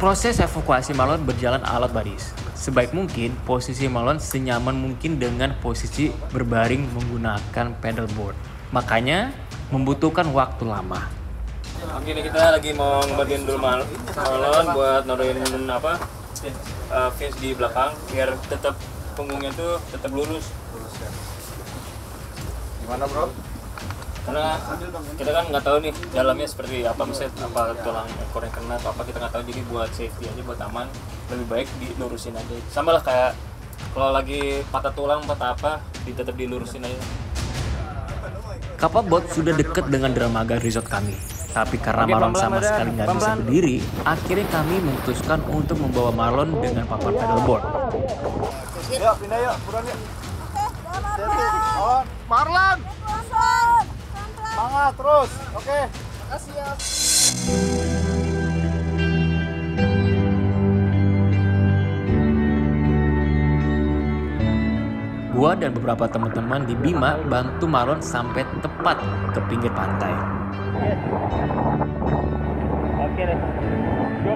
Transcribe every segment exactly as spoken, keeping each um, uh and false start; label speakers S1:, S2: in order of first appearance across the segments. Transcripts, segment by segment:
S1: Proses evakuasi Marlon berjalan alot baris. Sebaik mungkin, posisi Marlon senyaman mungkin dengan posisi berbaring menggunakan pedalboard. Makanya, membutuhkan waktu lama.
S2: Oke, ini kita lagi mau ngebagiin dulu Marlon buat naruhin apa uh, fins di belakang biar tetap punggungnya tuh tetap lurus.
S3: Gimana bro?
S2: Karena kita kan nggak tahu nih dalamnya seperti apa, misalnya apa tulang ekor yang kena atau apa, kita nggak tahu. Jadi buat safety aja, buat aman, lebih baik dilurusin aja. Sama lah kayak kalau lagi patah tulang, patah apa, tetap dilurusin aja.
S1: Kapal boat sudah dekat dengan dermaga resort kami. Tapi karena
S2: Oke,
S1: Marlon
S2: pelan-pelan,
S1: sama
S2: Badan.
S1: sekali nggak bisa
S2: Pelan-pelan.
S1: berdiri, akhirnya kami memutuskan untuk membawa Marlon dengan papan pedalboard.
S3: Yuk pindah yuk, buruan yuk. Oh, Marlon. Semangat terus. Oke. Makasih ya.
S1: Gua dan beberapa teman-teman di Bima bantu Marlon sampai tepat ke pinggir pantai.
S2: Oke deh. Yuk.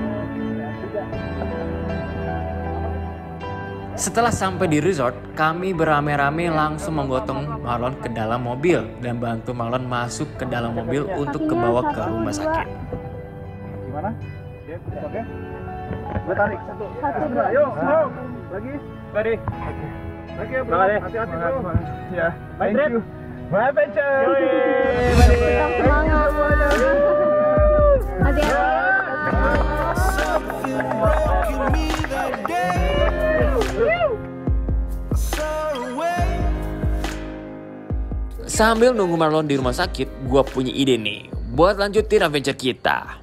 S1: Setelah sampai di resort, kami beramai-ramai langsung menggotong Marlon ke dalam mobil dan bantu Marlon masuk ke dalam mobil untuk kebawa ke rumah sakit.
S3: Gimana? Oke. Gue tarik satu. Satu. Yuk, yuk. Lagi.
S2: Tadi.
S3: Lagi ya bro.
S2: Semangat ya.
S3: Hati-hati bro. Ya.
S2: Thank
S3: Thank you. My adventure.
S4: Semangat semuanya. Hati-hati.
S1: Sambil nunggu Marlon di rumah sakit, gua punya ide nih buat lanjutin adventure kita.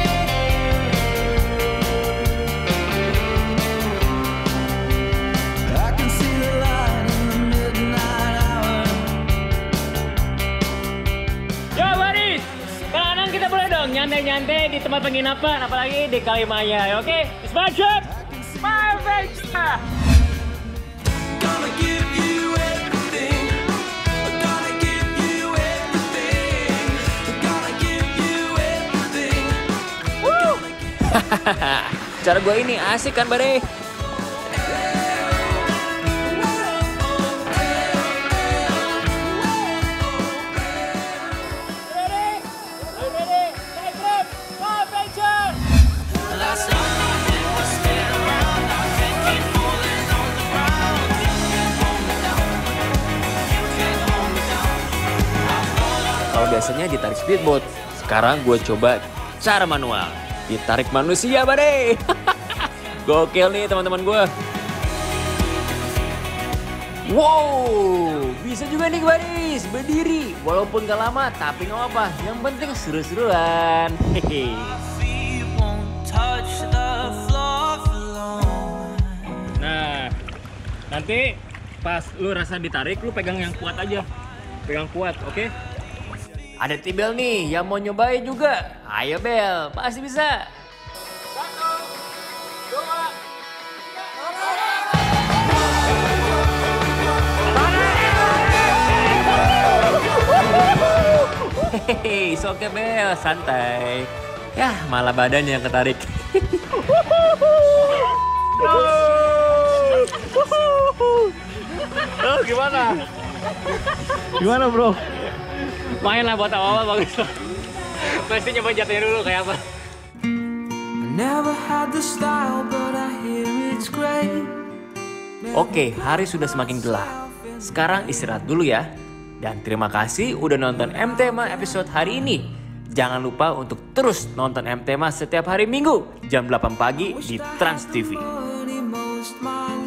S2: Yo Baris, kanan kita boleh dong nyantai-nyantai di tempat penginapan, apalagi di Kalimaya, oke? Okay? Smart trip, my adventure.
S1: Cara gue ini asik kan, Bare? Kalau biasanya ditarik speedboat, sekarang gue coba cara manual. Ditarik manusia, Bare. Gokil nih teman-teman gue. Wow, bisa juga nih Baris berdiri. Walaupun gak lama, tapi gak apa. Yang penting seru-seruan. Hehe.
S2: Nah, nanti pas lu rasa ditarik, lu pegang yang kuat aja. Pegang kuat, oke?
S1: Ada Tibel nih yang mau nyobain juga. Ayo Bel, pasti bisa. Hehehe, oke Bel, santai. Yah, malah badannya yang ketarik.
S2: Oh, gimana?
S3: Gimana bro?
S2: Main lah buat awal bagus lah. Pasti nyoba jatuhnya dulu kayak apa.
S1: Oke, hari sudah semakin gelap. Sekarang istirahat dulu ya. Dan terima kasih udah nonton M Tema episode hari ini. Jangan lupa untuk terus nonton M Tema setiap hari Minggu jam delapan pagi di Trans T V.